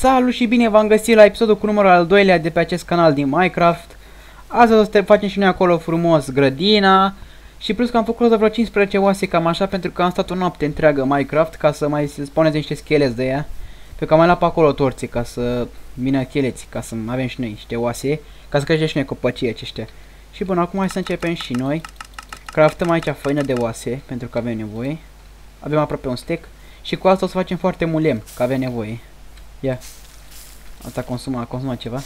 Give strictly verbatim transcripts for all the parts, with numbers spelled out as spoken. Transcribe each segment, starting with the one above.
Salut și bine v-am găsit la episodul cu numărul al doilea de pe acest canal din Minecraft. Astăzi o să facem și noi acolo frumos grădina. Și plus că am făcut vreo cincisprezece oase cam așa, pentru că am stat o noapte întreagă Minecraft ca să mai spuneți niște scheleți de ea. Pentru că am mai luat pe acolo torții ca să vină scheleți, ca să avem și noi niște oase, ca să creștem și noi copăcii aceștia. Și până acum hai să începem și noi. Craftăm aici făină de oase, pentru că avem nevoie. Avem aproape un stack. Și cu asta o să facem foarte mult lemn, că avem nevoie. Ia. Asta consumă, consumă ceva.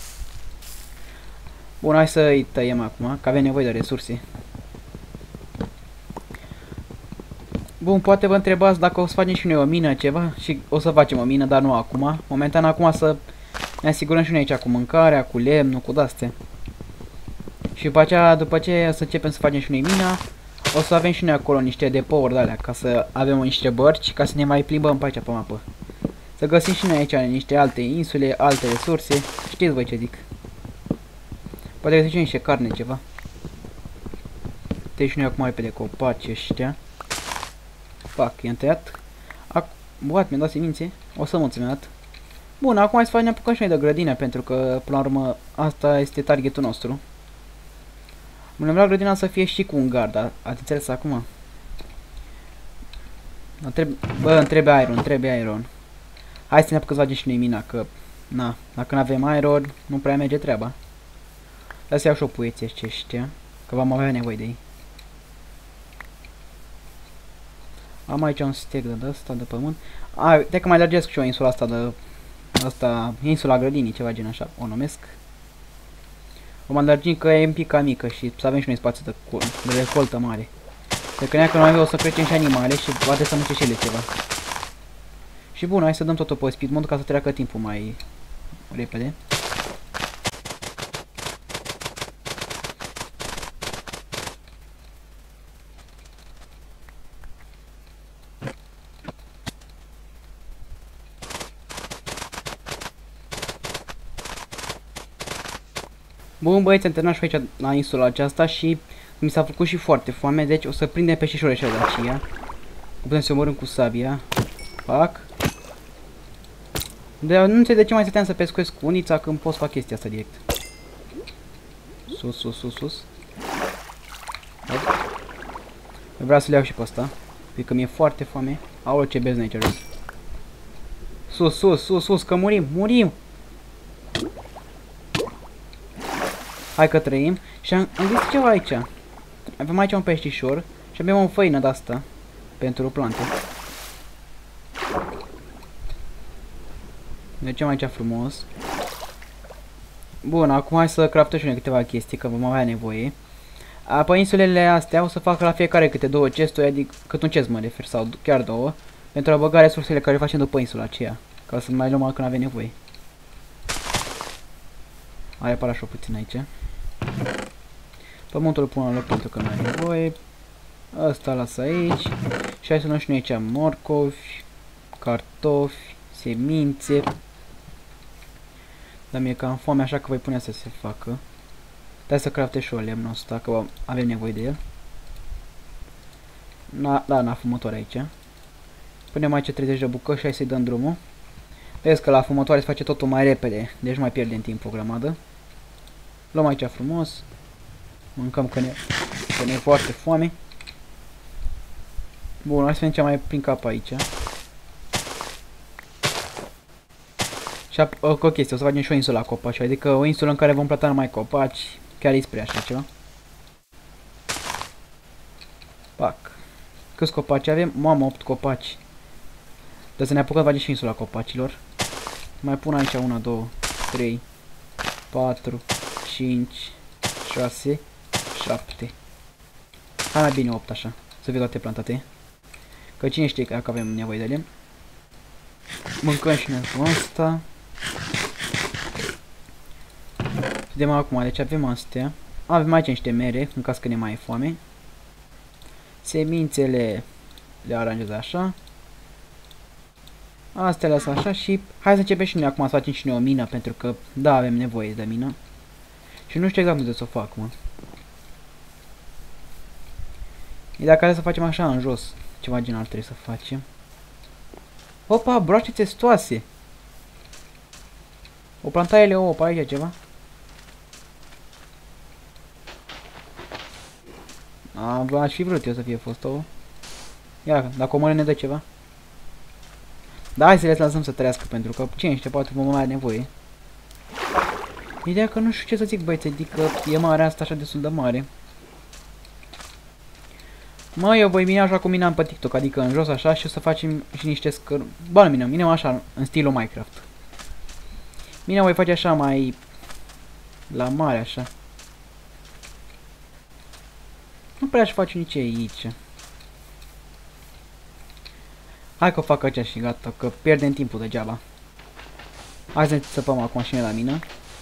Bun, hai să-i tăiem acum, că avem nevoie de resurse. Bun, poate vă întrebați dacă o să facem și noi o mină, ceva. Și o să facem o mină, dar nu acum. Momentan acum să ne asigurăm și noi aici cu mâncarea, cu lemnul, cu de-astea. Și după aceea, după ce să începem să facem și noi mina, o să avem și noi acolo niște depouri de alea, ca să avem niște bărci, ca să ne mai plimbăm pe aici pe mapă. Să găsim și noi aici niște alte insule, alte resurse. Știți voi ce zic. Poate găsim și niște carne, ceva. Tăi și noi acum repede copaci ăștia. Pac, i-am tăiat. Buat, mi-a dat semințe. O să mulți mi-a dat. Bun, acum hai să facem apucăm și noi de grădină, pentru că, până la urmă, asta este targetul nostru. Mă vreau grădina să fie și cu un gard, dar ați înțeles acum? Bă, îmi trebuie iron, îmi trebuie iron. Hai să ne apucăm să facem și noi mina, că, na, dacă nu avem iron, nu prea merge treaba. Hai să iau și o puieție aceștia, că vom avea nevoie de ei. Am aici un stack de ăsta, de pământ. A, uite că mai lărgesc și o insula asta de... Asta, insula grădinii, ceva gen așa, o numesc. O mai lărgim că e un pic cam mică și să avem și noi spațiu de, de recoltă mare. Pentru că dacă noi o să creștem și animale și poate să mânce și ele ceva. Și bun, hai să dăm totul pe speed mode ca să treacă timpul mai repede. Bun băieți, am terminat și aici la insula aceasta și mi s-a făcut și foarte foame, deci o să prindem peștișori ăștia de aceea. Putem să omorâm cu sabia. Fac. De nu înțeleg de ce mai stăteam să pescuiesc cu unița când pot să fac chestia asta direct. Sus, sus, sus, sus. Vreau să le iau și pe ăsta, pentru că mi-e foarte foame. Aoleu, ce beznă aici jos. Sus, sus, sus, sus, că murim, murim! Hai că trăim. Și am, am găsit ceva aici. Avem aici un peștișor și avem o făină de asta pentru plante. Mergem aici frumos. Bun, acum hai să craftăm și noi câteva chestii, că vom avea nevoie. Pe insulele astea o să fac la fiecare câte două chesturi, adică cât un chest mă refer, sau chiar două, pentru a băga resursele care facem după insula aceea, ca să mai luăm când avem nevoie. Hai apara și-o puțin aici. Pământul îl pun la loc pentru că nu are nevoie. Asta las aici. Și hai să luăm și noi aici morcovi, cartofi, semințe. Dar mi-e cam foame, așa că voi pune să se facă. Hai să craftez și o lemnul ăsta, că avem nevoie de el. Na, da, n-a fumătoare aici. Punem aici treizeci de bucăți și hai să-i dăm drumul. Vezi că la fumătoare se face totul mai repede, deci mai pierdem timp o grămadă. Luăm aici frumos. Mâncăm că ne, că ne e foarte foame. Bun, hai să vedem ce mai prin cap aici. Și o, o chestie, o să facem și o insulă la copaci, adică o insulă în care vom planta numai copaci. Chiar îi spre așa ceva. Pac. Câți copaci avem? Mamă, opt copaci. Deci să ne apucăm să facem și insula copacilor. Mai pun aici una, două, trei, patru, cinci, șase, șapte. Hai mai bine opt așa, să fie toate plantate. Că cine știe că avem nevoie de lemn. Mâncăm și noi cu asta. Vedem acum, deci avem astea. Avem aici niște mere, în caz că ne mai e foame. Semințele le aranjez așa. Astea le așa și hai să începem și noi acum să facem și noi o mină, pentru că da, avem nevoie de mină. Și nu știu exact unde să o fac, mă. E dacă are să facem așa în jos, ceva gen ar trebui să facem. Opa, broaște testoase. O plantaie ouă pe aici ceva? A, aș fi vrut eu să fie fost ouă. Ia, dacă omoră ne dă ceva. Da, hai să le lăsăm să trăiască, pentru că cine știe, poate vom mai avea nevoie. Ideea că nu știu ce să zic, băieți, adică e marea asta așa destul de mare. Mă, eu voi mina așa cum minam pe TikTok, adică în jos așa și o să facem și niște scăr... Bă, nu minăm, minăm așa, în stilul Minecraft. Mina voi face așa mai... la mare așa. Nu prea aș face nici aici. Hai că o fac aici și gata, că pierdem timpul degeaba. Hai să ne țăpăm acum și noi la mină.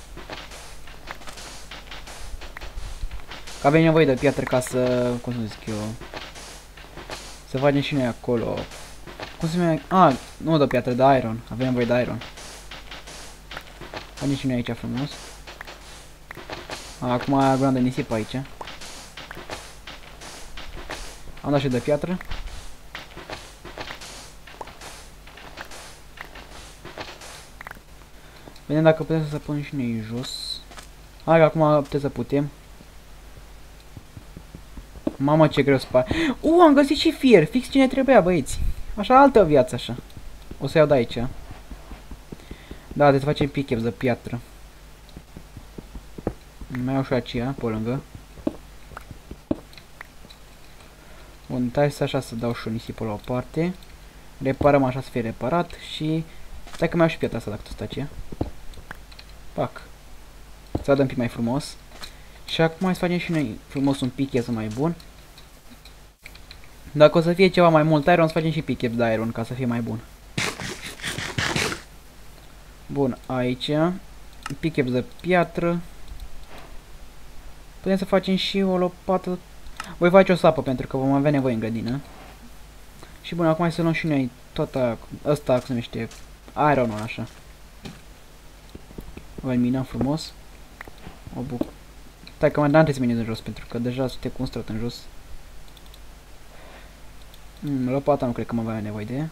Că avem nevoie de piatră ca să... cum să zic eu... Să facem și noi acolo. Cum se numește? Ah, nu de piatră, de iron. Avem nevoie de iron. Facem și noi aici frumos. Acum ai groană de nisip aici. Am dat și de piatră. Vedem dacă putem să punem și noi jos. Hai că acum putem să putem. Mamă, ce greu spare. Uh, am găsit și fier. Fix ce ne trebuia, băieți. Așa, altă viață, așa. O să iau de aici. Da, trebuie să facem pickaxe de piatră. Mai iau și aceea, pe lângă. Bun, tai să așa să dau și un nisipul la o parte. Reparăm așa să fie reparat și... Stai că mai iau și piatra asta dacă tot aceea. Pac. Să dăm un pic mai frumos. Și acum hai să facem și noi frumos un pickaxe mai bun. Dacă o să fie ceva mai mult iron, să facem și pickaxe de iron ca să fie mai bun. Bun, aici. Pickaxe de piatră. Putem să facem și o lopată. Voi face o sapă pentru că vom avea nevoie în grădină. Și bun, acum hai să luăm și noi toată ăsta, cum se numește, ironul așa. Îl minăm frumos. O buc. Stai că mai n-am trebuie să minez în jos pentru că deja suntem cu un strat în jos. Mm, lopata nu cred că mă avea nevoie de ea.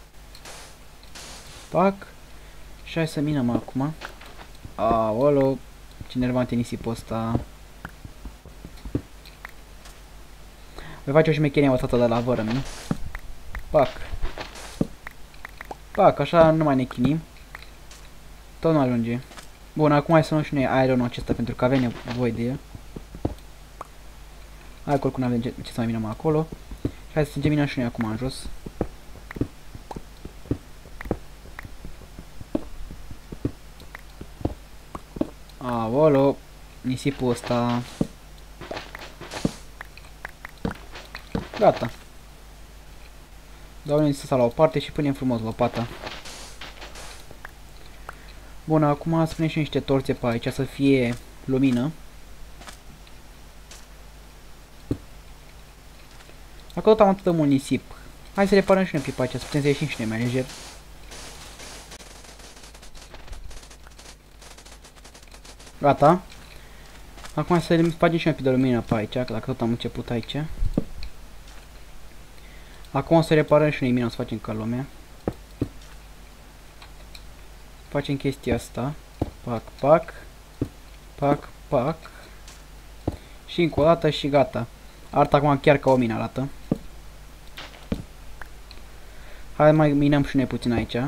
Pac. Și hai să minăm acum. Aolo, ce nervant e nisipul ăsta. Voi face o șmecherie învățată de la vără, nu? Pac. Pac, așa nu mai ne chinim. Tot nu ajunge. Bun, acum hai să luăm și noi ironul acesta pentru că avem nevoie de el. Hai că oricum avem ce, ce să mai minăm acolo. Și hai să minăm și noi acum în jos. Aolo, nisipul ăsta. Gata. Dau nisipul la o parte și punem frumos lopata. Bun, acum să punem și niște torțe pe aici să fie lumină. Acolo tot am atât de mult nisip. Hai să reparăm și noi pe aici, să putem să ieșim și noi mai lejer. Gata. Acum să facem și noi pe de lumină pe aici, că dacă tot am început aici. Acum o să reparăm și noi mina, o să facem ca lumea. Facem chestia asta. Pac, pac. Pac, pac. Și încă o dată și gata. Arată acum chiar ca o mină arată. Hai mai minăm și noi puțin aici.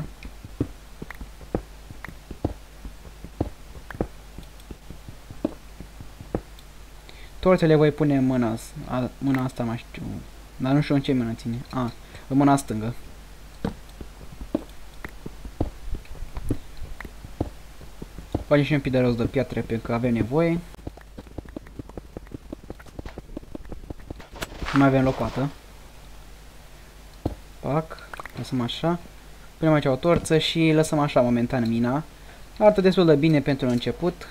Torțele voi pune în mâna, a, mâna asta, mai știu. Dar nu știu în ce mână ține. A, în mâna stângă. Facem și un pic de rost de piatră pentru că avem nevoie. Mai avem lopată. Pac. Lăsăm așa. Punem aici o torță și lăsăm așa momentan mina. Arată destul de bine pentru început.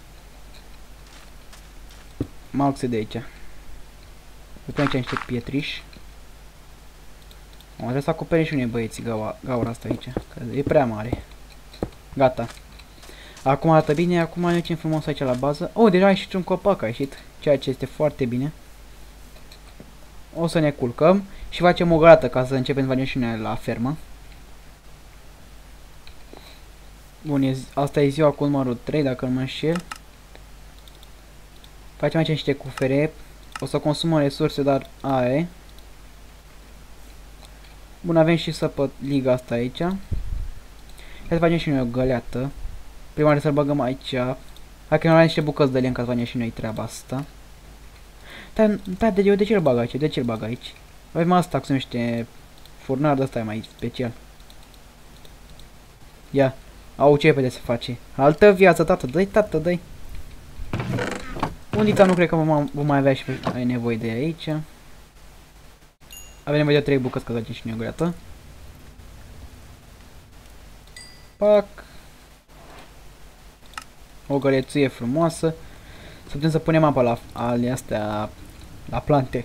Mă oxid de aici. Putem aici niște pietriși. O, trebuie să acoperim și noi băieții gaura, gaura asta aici. Că e prea mare. Gata. Acum arată bine, acum ne ducem frumos aici la bază. Oh, deja a ieșit un copac, a ieșit, ceea ce este foarte bine. O să ne culcăm și facem o grată ca să începem să facem și noi la fermă. Bun, e, asta e ziua cu numărul trei, dacă nu mă înșel. Facem aici niște cufere. O să consumăm resurse, dar are. Bun, avem și săpăliga asta aici. Hai să facem și noi o găleată. Prima oară să-l băgăm aici. Hai că nu avem niște bucăți de lemn ca să facem și noi treaba asta. Da, da, de, de ce îl bag aici? De ce îl bag aici? Avem asta, cum se numește, furnar de ăsta e mai special. Ia, au ce repede se face. Altă viață, tată, dă-i, tată, dă-i. Undita nu cred că vom, vom mai avea și ai nevoie de aici. Avem nevoie de trei bucăți ca să facem și noi o găleată. Pac. O gălețuie frumoasă. Să putem să punem apa la ale astea, la plante.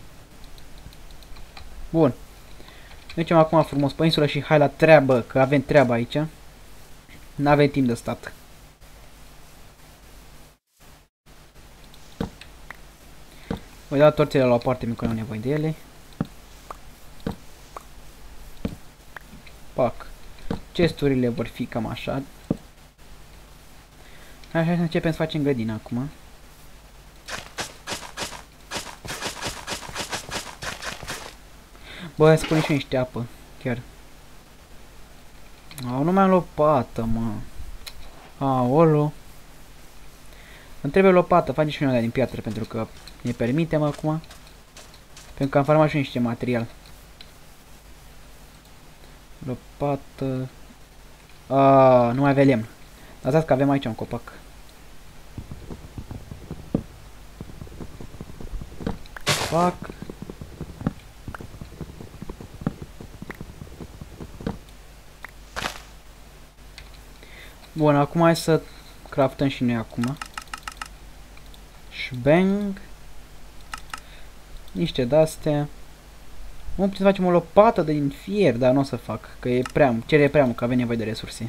Bun. Mergem acum frumos pe insulă și hai la treabă, că avem treabă aici. N-avem timp de stat. Voi da torțele la o parte mică, nu am nevoie de ele. Pac. Chesturile vor fi cam așa. Așa să începem să facem grădina acum. Bă, hai să punem și niște apă, chiar. Au, nu mai am lopată, mă. Aolo. Îmi trebuie lopată, facem și noi din piatră, pentru că ne permitem acum. Pentru că am farmat și niște material. Lopată. A, nu mai avem lemn. Dar dați că avem aici un copac. Fac. Bun, acum hai să craftăm și noi acum. Shbang. Niște de-astea. Vom putea să facem o lopată din fier, dar nu o să fac, că e prea, cere prea mult, că avem nevoie de resurse.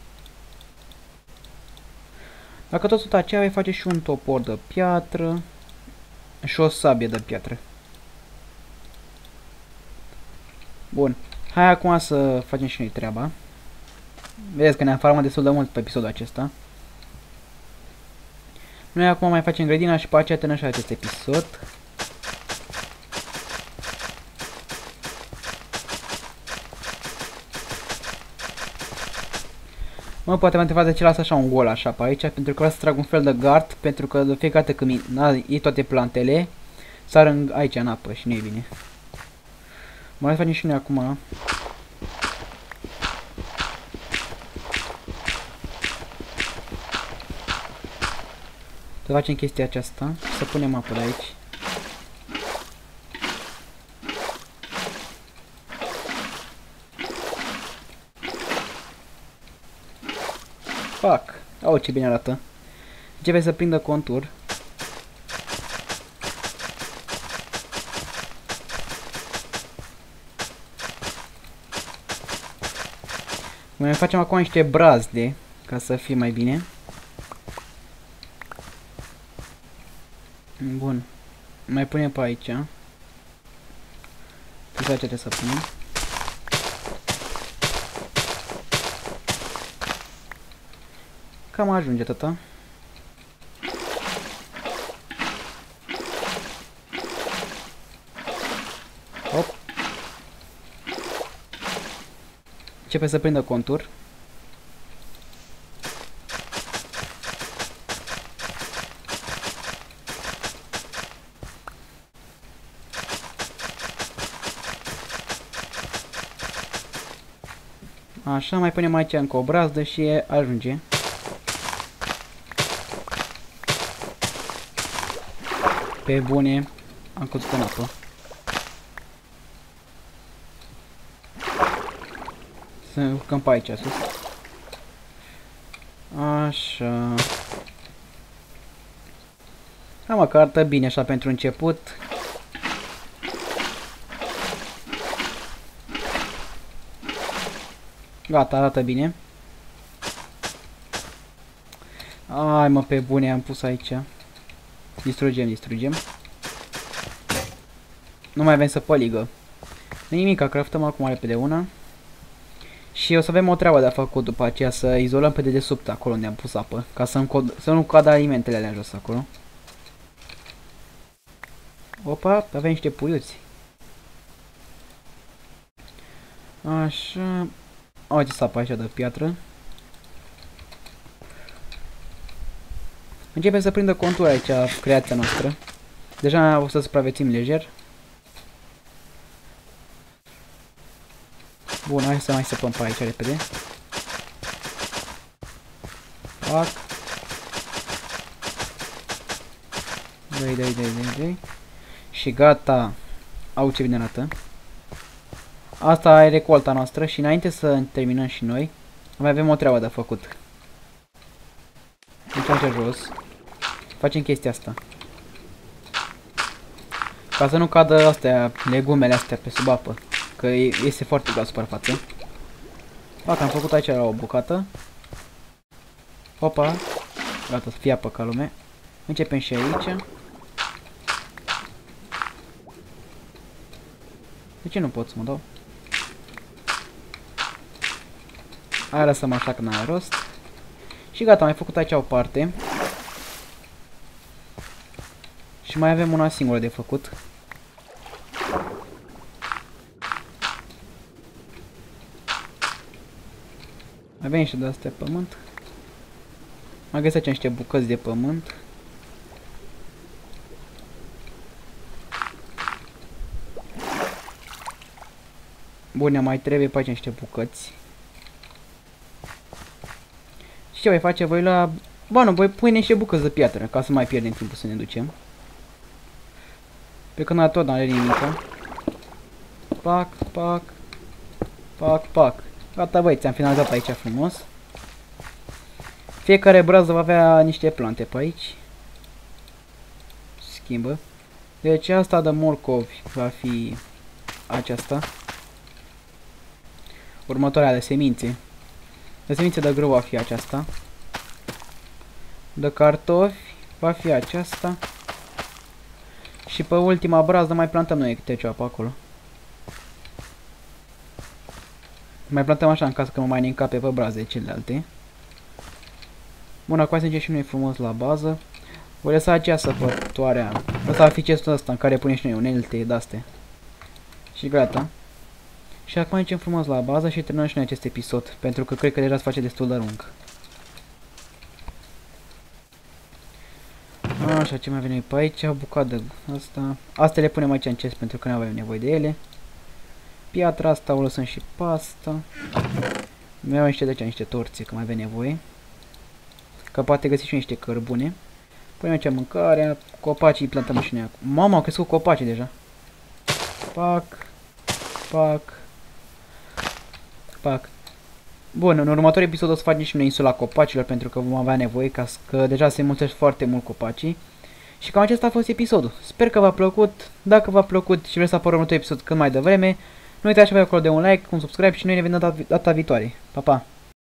Dacă tot tot aceea, vei face și un topor de piatră și o sabie de piatră. Bun, hai acum să facem și noi treaba. Vedeți că ne-am farmat destul de mult pe episodul acesta. Noi acum mai facem grădina și pe aceea terminăm și acest episod. Mă, poate mă întrebați de ce las așa un gol așa pe aici, pentru că vreau să trag un fel de gard, pentru că de fiecare dată când iei toate plantele, sar în, aici în apă și nu e bine. Mai facem și noi acum. Să facem chestia aceasta, să punem apă de aici. Fac. Au, ce bine arată. Începe să prindă contur. Mai facem acum niște brazde, ca să fie mai bine. Bun. Mai punem pe aici. Ce trebuie să punem. Cam ajunge tata. Hop. Începe să prindă contur. Așa, mai punem aici încă o brazdă și ajunge. Pe bune, am căzut în apă. Să urcăm pe aici sus. Așa. Da, mă, că arată bine așa pentru început. Gata, arată bine. Ai, mă, pe bune, am pus aici. Distrugem, distrugem. Nu mai avem săpăligă. Nu nimic, craftăm acum repede una. Și o să avem o treabă de a făcut după aceea, să izolăm pe dedesubt acolo unde am pus apă, ca să, să nu cadă alimentele alea jos acolo. Opa, avem niște puiuți. Așa. O, ce sapă așa de piatră. Începe să prindă contur aici creația noastră. Deja o să supraviețuim lejer. Bun, hai să mai săpăm pe aici repede. Fac. Dai, dai, dai, dai, dai. Și gata. Au, ce bine arată. Asta e recolta noastră și înainte să terminăm și noi, mai avem o treabă de făcut. Deci aici jos. Facem chestia asta. Ca să nu cadă astea, legumele astea pe sub apă. Că este foarte la suprafață. Fac, am făcut aici la o bucată. Opa. Gata, să fie apă ca lume. Începem și aici. De ce nu pot să mă dau? Hai, lăsăm așa că n-are rost. Și gata, am mai făcut aici o parte. Și mai avem una singură de făcut. Avem niște de astea pământ. Mai găsesc niște bucăți de pământ. Bun, ne mai trebuie pe aici niște bucăți. Și ce voi face? Voi la... Bă, nu, voi pune niște bucăți de piatră, ca să mai pierdem timpul să ne ducem. Pe când tot n-are nimica. Pac, pac. Pac, pac. Gata, băi, ți-am finalizat aici frumos. Fiecare brază va avea niște plante pe aici. Schimbă. Deci asta de morcovi va fi aceasta. Următoarea de semințe. De semințe de grâu va fi aceasta. De cartofi va fi aceasta. Și pe ultima brază mai plantăm noi câte ceva pe acolo. Mai plantăm așa în caz că mă mai ne încape pe braze celelalte. Bun, acum să și noi frumos la bază. Voi lăsa aceea săpătoarea. Asta va fi chestul ăsta în care punem și noi unelte de-astea. Și gata. Și acum mergem frumos la bază și terminăm și noi acest episod. Pentru că cred că deja se face destul de lung. Așa, ce mai vine pe aici? Bucată asta. Astea le punem aici în chest pentru că nu avem nevoie de ele. Piatra asta o lăsăm și pe asta. Mai avem niște de aici, niște torțe, că mai avem nevoie. Că poate găsi și niște cărbune. Punem aici mâncarea, copacii plantăm și noi acum. Mama, au crescut copacii deja. Pac, pac, pac. Bun, în următorul episod o să facem și noi insula copacilor pentru că vom avea nevoie, ca că deja se mulțesc foarte mult copacii. Și cam acesta a fost episodul. Sper că v-a plăcut. Dacă v-a plăcut și vreți să apară următorul episod cât mai devreme, nu uitați să vă acolo de un like, un subscribe și noi ne vedem data, data viitoare. Pa, pa!